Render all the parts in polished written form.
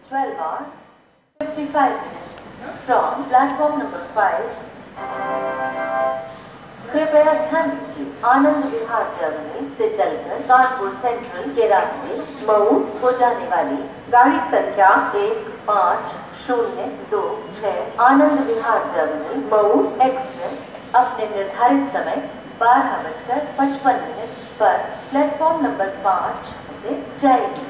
12 hours 55 minutes from platform number 5. कृपया ध्यान दीजिए, आनंद विहार जर्मनी से चलकर कानपुर सेंट्रल के रास्ते मऊ को जाने वाली गाड़ी संख्या 1502 आनंद विहार जर्मनी मऊ एक्सप्रेस अपने निर्धारित समय 12:55 पर प्लेटफॉर्म नंबर 5 से जाएगी।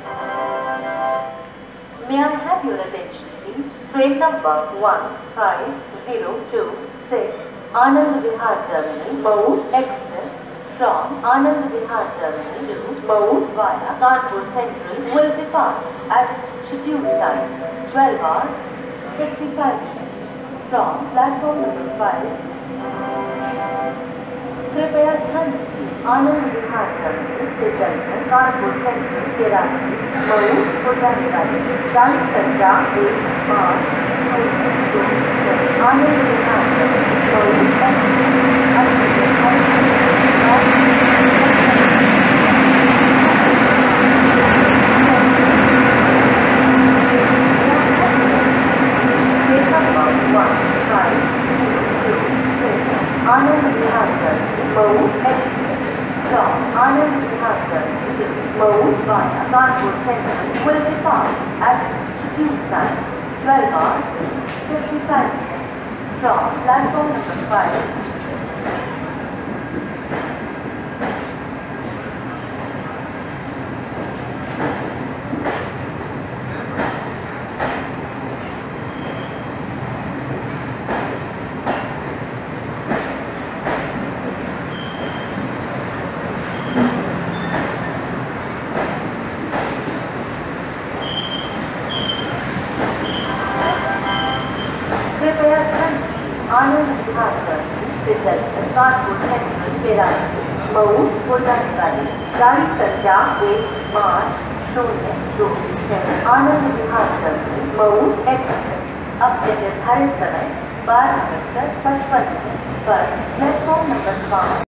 May I have your attention, please? Train number 15026 Anand Vihar Germany Mou Express from Anand Vihar Germany to Mou via Kanpur Central will depart at its scheduled time 12 hours 55 minutes from platform number 5. कृपया ध्यान दीजिए, आनंद Vihar Germany से चलकर Kanpur central के रास्ते मऊ को जाने वाली गाड़ी संख्या 1502 Anand Vihar Germany Mau Anand Vihar Germany Mou Express from Anand Vihar Germany to Mou via Kanpur Central will depart at its scheduled time 12 hours 55 minutes from platform number 5. Anand Vihar Germany से चलकर कानपुर सेंट्रल के रास्ते मऊ को जाने वाली गाड़ी संख्या 1502 आनंद विहार जर्मनी मऊ एक्सप्रेस अपने निर्धारित समय 12:55 पर प्लेटफॉर्म नंबर 5